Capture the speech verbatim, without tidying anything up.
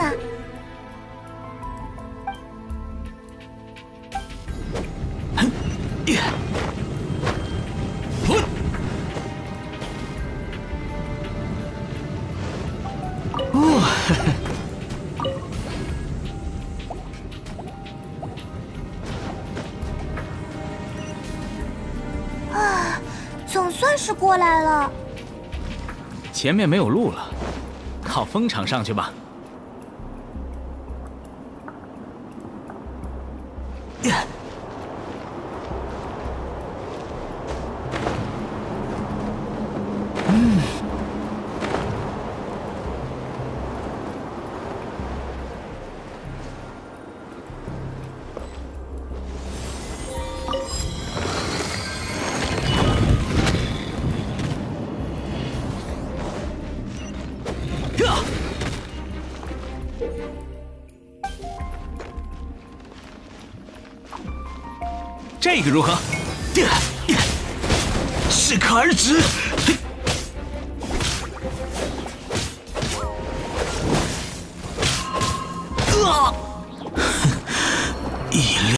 吧。啊，总算是过来了。 前面没有路了，靠风场上去吧。嗯。这个如何？适可而止。啊！一